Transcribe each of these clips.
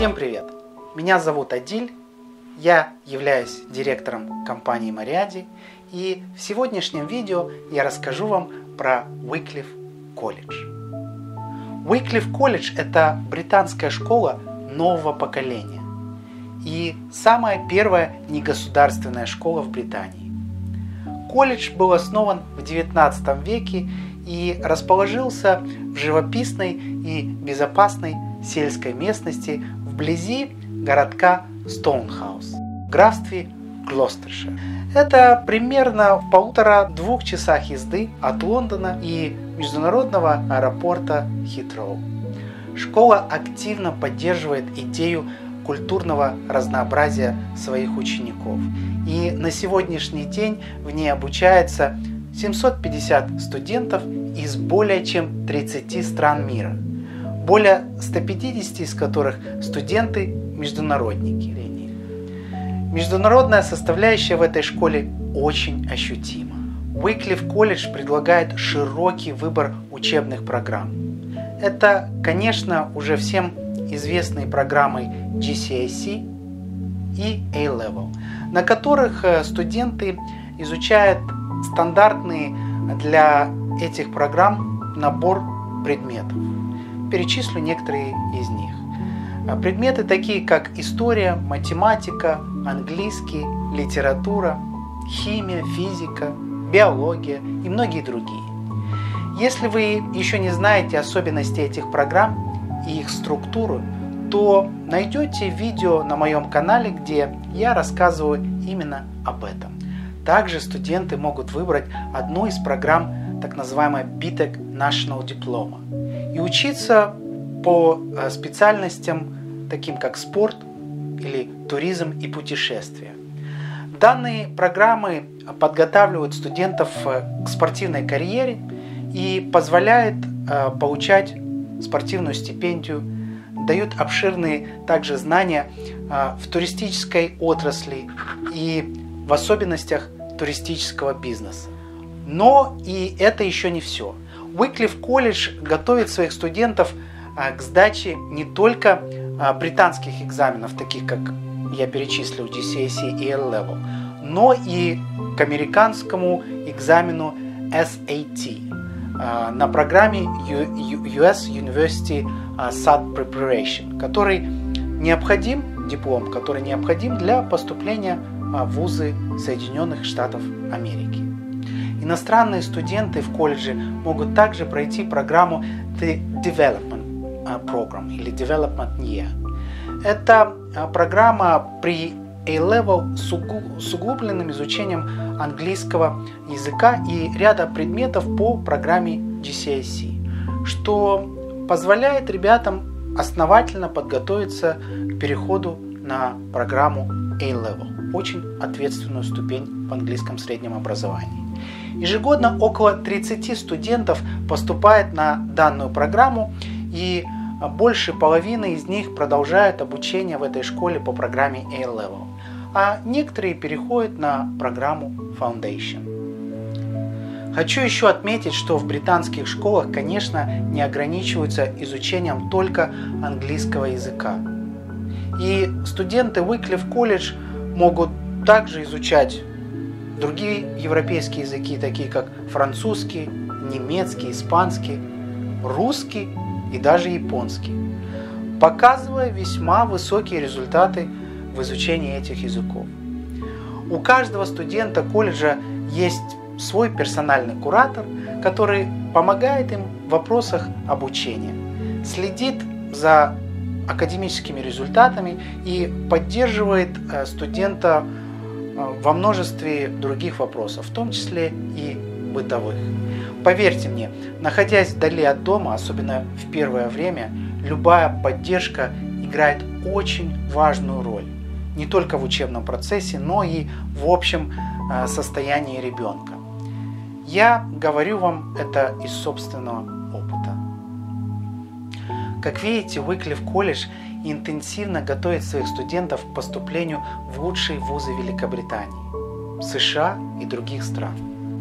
Всем привет! Меня зовут Адиль, я являюсь директором компании Мариади, и в сегодняшнем видео я расскажу вам про Wycliffe колледж. Wycliffe колледж – это британская школа нового поколения и самая первая негосударственная школа в Британии. Колледж был основан в XIX веке и расположился в живописной и безопасной сельской местности вблизи городка Стоунхаус в графстве Глостершир. Это примерно в 1,5-2 часах езды от Лондона и международного аэропорта Хитроу. Школа активно поддерживает идею культурного разнообразия своих учеников, и на сегодняшний день в ней обучается 750 студентов из более чем 30 стран мира, более 150 из которых студенты-международники. Международная составляющая в этой школе очень ощутима. Wycliffe колледж предлагает широкий выбор учебных программ. Это, конечно, уже всем известные программы GCSE и A-Level, на которых студенты изучают стандартный для этих программ набор предметов. Перечислю некоторые из них. Предметы такие, как история, математика, английский, литература, химия, физика, биология и многие другие. Если вы еще не знаете особенности этих программ и их структуру, то найдете видео на моем канале, где я рассказываю именно об этом. Также студенты могут выбрать одну из программ так называемой BTEC National Diploma и учиться по специальностям, таким как спорт или туризм и путешествия. Данные программы подготавливают студентов к спортивной карьере и позволяют получать спортивную стипендию, дают обширные также знания в туристической отрасли и в особенностях туристического бизнеса. Но и это еще не все. Wycliffe колледж готовит своих студентов к сдаче не только британских экзаменов, таких как я перечислил GCSE и A-Level, но и к американскому экзамену SAT на программе US University SAT Preparation, который необходим, диплом, который необходим для поступления в вузы Соединенных Штатов Америки. Иностранные студенты в колледже могут также пройти программу The Development Program или Development Year. Это программа при A-Level с углубленным изучением английского языка и ряда предметов по программе GCSE, что позволяет ребятам основательно подготовиться к переходу на программу A-Level, очень ответственную ступень в английском среднем образовании. Ежегодно около 30 студентов поступает на данную программу, и больше половины из них продолжают обучение в этой школе по программе A-Level, а некоторые переходят на программу Foundation. Хочу еще отметить, что в британских школах, конечно, не ограничиваются изучением только английского языка. И студенты Wycliffe колледж могут также изучать другие европейские языки, такие как французский, немецкий, испанский, русский и даже японский, показывая весьма высокие результаты в изучении этих языков. У каждого студента колледжа есть свой персональный куратор, который помогает им в вопросах обучения, следит за академическими результатами и поддерживает студента во множестве других вопросов, в том числе и бытовых. Поверьте мне, находясь вдали от дома, особенно в первое время, любая поддержка играет очень важную роль не только в учебном процессе, но и в общем состоянии ребенка. Я говорю вам это из собственного опыта. Как видите, Wycliffe колледж интенсивно готовит своих студентов к поступлению в лучшие вузы Великобритании, США и других стран.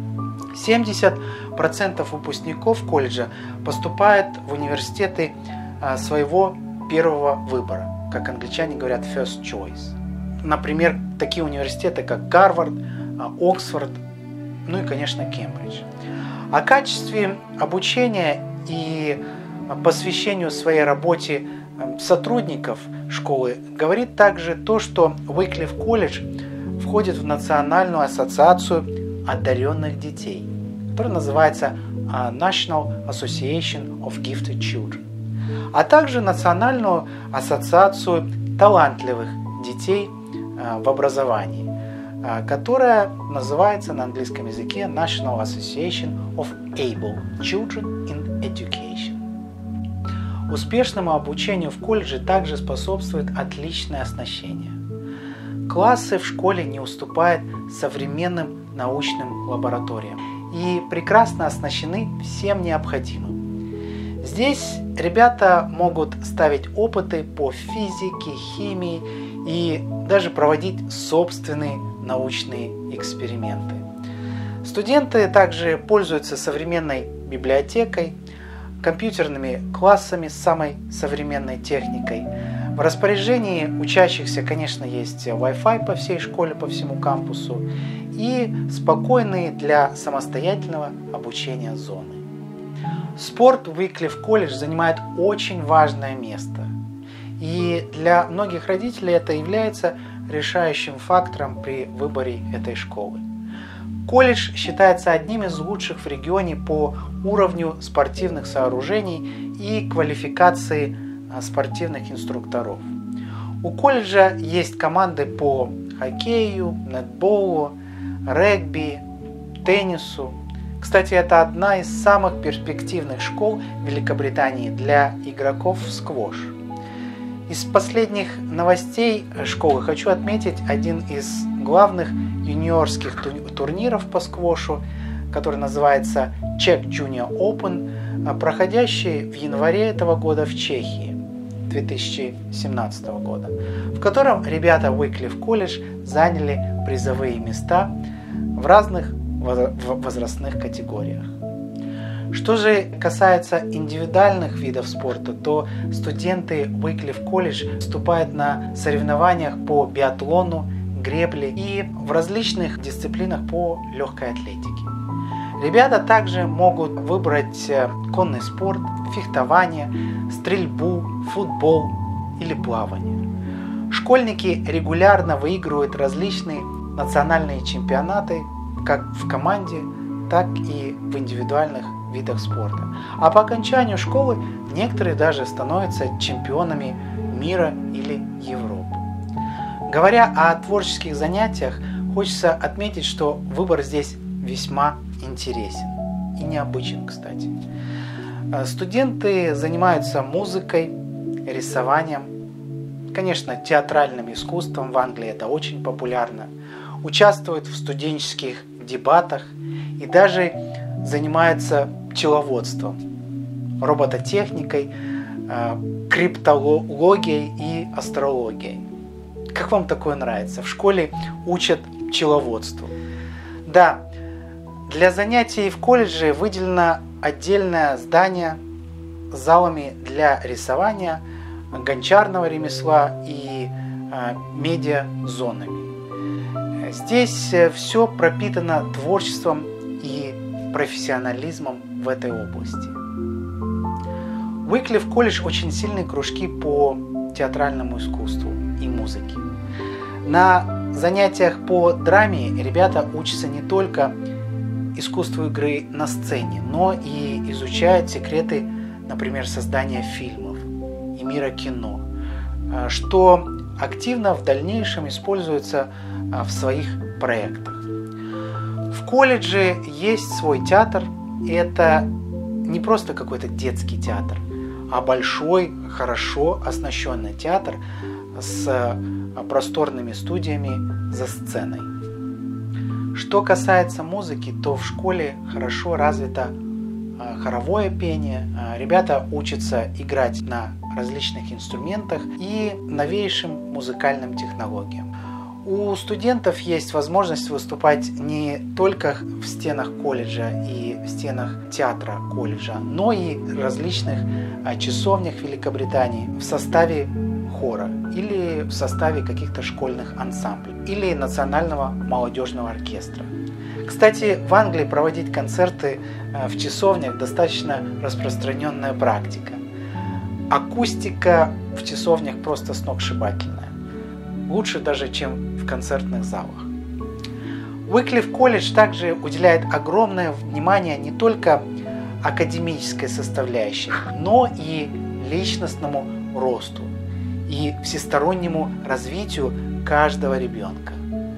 70% выпускников колледжа поступают в университеты своего первого выбора, как англичане говорят, first choice. Например, такие университеты, как Гарвард, Оксфорд, ну и, конечно, Кембридж. О качестве обучения и посвящению своей работе сотрудников школы говорит также то, что Уиклиф колледж входит в Национальную ассоциацию одаренных детей, которая называется National Association of Gifted Children, а также Национальную ассоциацию талантливых детей в образовании, которая называется на английском языке National Association of Able Children in Education. Успешному обучению в колледже также способствует отличное оснащение. Классы в школе не уступают современным научным лабораториям и прекрасно оснащены всем необходимым. Здесь ребята могут ставить опыты по физике, химии и даже проводить собственные научные эксперименты. Студенты также пользуются современной библиотекой, компьютерными классами с самой современной техникой. В распоряжении учащихся, конечно, есть Wi-Fi по всей школе, по всему кампусу и спокойные для самостоятельного обучения зоны. Спорт в Уиклиф колледж занимает очень важное место. И для многих родителей это является решающим фактором при выборе этой школы. Колледж считается одним из лучших в регионе по уровню спортивных сооружений и квалификации спортивных инструкторов. У колледжа есть команды по хоккею, нетболу, регби, теннису. Кстати, это одна из самых перспективных школ Великобритании для игроков в сквош. Из последних новостей школы хочу отметить один из главных юниорских турниров по сквошу, который называется Czech Junior Open, проходящий в январе этого года в Чехии, 2017 года, в котором ребята Уиклиф колледж заняли призовые места в разных возрастных категориях. Что же касается индивидуальных видов спорта, то студенты Уиклиф колледж выступают на соревнованиях по биатлону, гребле и в различных дисциплинах по легкой атлетике. Ребята также могут выбрать конный спорт, фехтование, стрельбу, футбол или плавание. Школьники регулярно выигрывают различные национальные чемпионаты как в команде, так и в индивидуальных видах спорта. А по окончанию школы некоторые даже становятся чемпионами мира или Европы. Говоря о творческих занятиях, хочется отметить, что выбор здесь весьма интересен и необычен, кстати. Студенты занимаются музыкой, рисованием, конечно, театральным искусством, в Англии это очень популярно, участвуют в студенческих дебатах и даже занимаются пчеловодством, робототехникой, криптологией и астрологией. Как вам такое нравится? В школе учат пчеловодству. Да, для занятий в колледже выделено отдельное здание с залами для рисования, гончарного ремесла и медиазонами. Здесь все пропитано творчеством и профессионализмом в этой области. Уиклиф колледж очень сильные кружки по театральному искусству и музыке. На занятиях по драме ребята учатся не только искусству игры на сцене, но и изучают секреты, например, создания фильмов и мира кино, что активно в дальнейшем используется в своих проектах. В колледже есть свой театр, и это не просто какой-то детский театр, а большой, хорошо оснащенный театр с просторными студиями за сценой. Что касается музыки, то в школе хорошо развито хоровое пение. Ребята учатся играть на различных инструментах и новейшим музыкальным технологиям. У студентов есть возможность выступать не только в стенах колледжа и в стенах театра колледжа, но и в различных часовнях Великобритании в составе хора или в составе каких-то школьных ансамблей или национального молодежного оркестра. Кстати, в Англии проводить концерты в часовнях достаточно распространенная практика. Акустика в часовнях просто сногсшибательная. Лучше даже, чем в концертных залах. Уиклиф колледж также уделяет огромное внимание не только академической составляющей, но и личностному росту и всестороннему развитию каждого ребенка.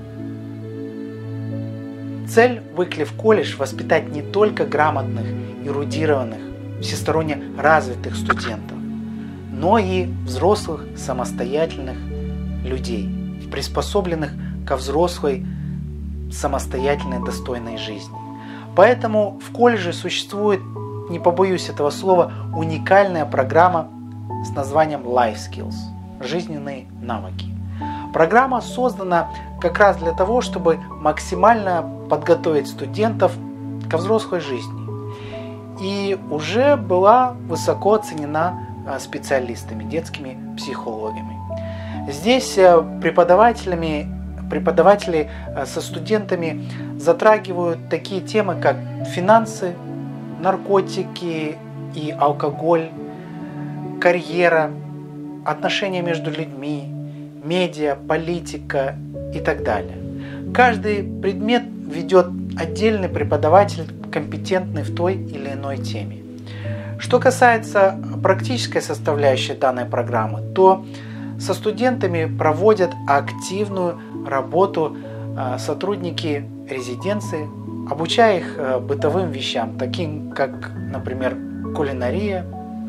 Цель Уиклиф колледж – воспитать не только грамотных, эрудированных, всесторонне развитых студентов, но и взрослых самостоятельных людей, приспособленных ко взрослой самостоятельной достойной жизни. Поэтому в колледже существует, не побоюсь этого слова, уникальная программа с названием Life Skills – жизненные навыки. Программа создана как раз для того, чтобы максимально подготовить студентов ко взрослой жизни. И уже была высоко оценена специалистами, детскими психологами. Здесь преподаватели со студентами затрагивают такие темы, как финансы, наркотики и алкоголь, карьера, отношения между людьми, медиа, политика и так далее. Каждый предмет ведет отдельный преподаватель, компетентный в той или иной теме. Что касается практической составляющей данной программы, то со студентами проводят активную работу сотрудники резиденции, обучая их бытовым вещам, таким как, например, кулинария,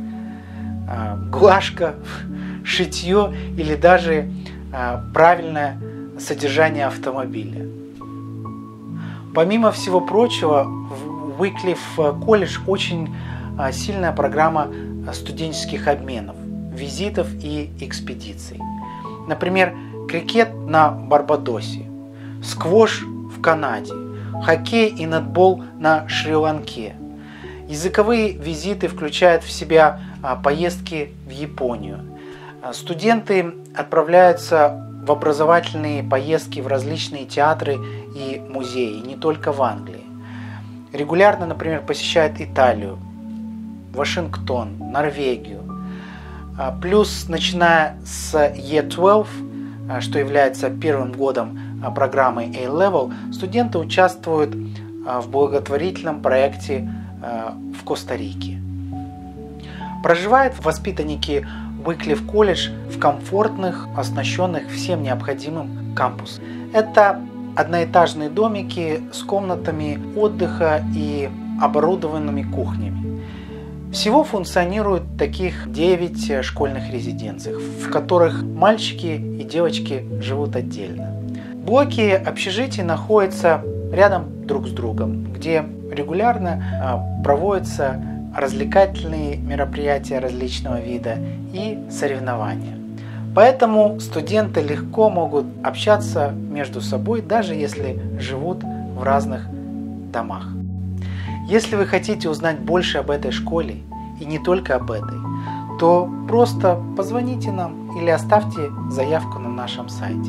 глажка, шитье или даже правильное содержание автомобиля. Помимо всего прочего, в Уиклиф колледж очень сильная программа студенческих обменов, визитов и экспедиций. Например, крикет на Барбадосе, сквош в Канаде, хоккей и нетбол на Шри-Ланке. Языковые визиты включают в себя поездки в Японию. Студенты отправляются в образовательные поездки в различные театры и музеи, не только в Англии. Регулярно, например, посещают Италию, Вашингтон, Норвегию. Плюс, начиная с E12, что является первым годом программы A-Level, студенты участвуют в благотворительном проекте в Коста-Рике. Проживают воспитанники Уиклиф колледж в комфортных, оснащенных всем необходимым кампусах. Это одноэтажные домики с комнатами отдыха и оборудованными кухнями. Всего функционирует таких 9 школьных резиденций, в которых мальчики и девочки живут отдельно. Блоки общежитий находятся рядом друг с другом, где регулярно проводятся развлекательные мероприятия различного вида и соревнования. Поэтому студенты легко могут общаться между собой, даже если живут в разных домах. Если вы хотите узнать больше об этой школе, и не только об этой, то просто позвоните нам или оставьте заявку на нашем сайте.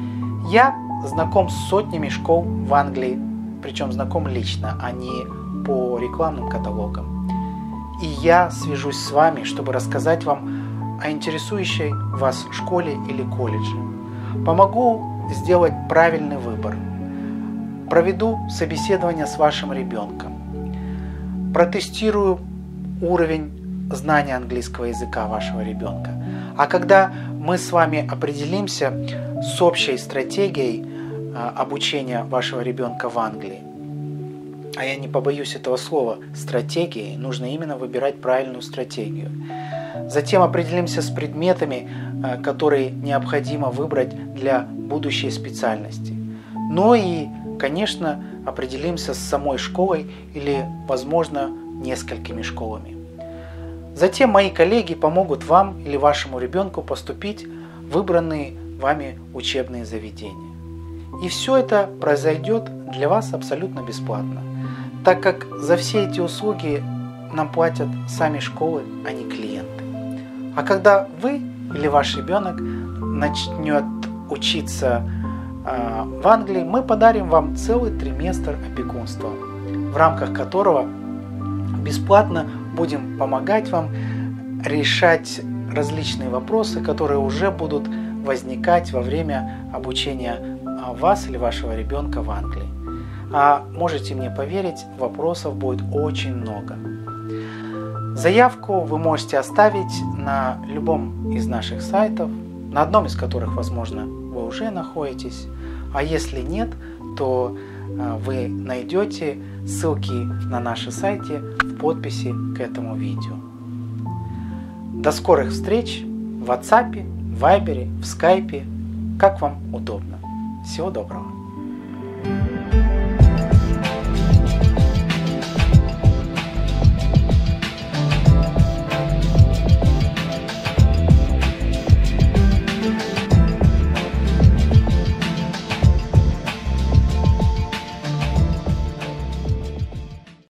Я знаком с сотнями школ в Англии, причем знаком лично, а не по рекламным каталогам. И я свяжусь с вами, чтобы рассказать вам о интересующей вас школе или колледже. Помогу сделать правильный выбор. Проведу собеседование с вашим ребенком. Протестирую уровень знания английского языка вашего ребенка. А когда мы с вами определимся с общей стратегией обучения вашего ребенка в Англии, а я не побоюсь этого слова, стратегией, нужно именно выбирать правильную стратегию. Затем определимся с предметами, которые необходимо выбрать для будущей специальности. Ну и, конечно, определимся с самой школой или, возможно, несколькими школами. Затем мои коллеги помогут вам или вашему ребенку поступить в выбранные вами учебные заведения. И все это произойдет для вас абсолютно бесплатно, так как за все эти услуги нам платят сами школы, а не клиенты. А когда вы или ваш ребенок начнет учиться в Англии, мы подарим вам целый триместр опекунства, в рамках которого бесплатно будем помогать вам решать различные вопросы, которые уже будут возникать во время обучения вас или вашего ребенка в Англии. А можете мне поверить, вопросов будет очень много. Заявку вы можете оставить на любом из наших сайтов, на одном из которых, возможно, вы уже находитесь. А если нет, то вы найдете ссылки на наши сайты в подписи к этому видео. До скорых встреч в WhatsApp, в Viber, в Skype, как вам удобно. Всего доброго.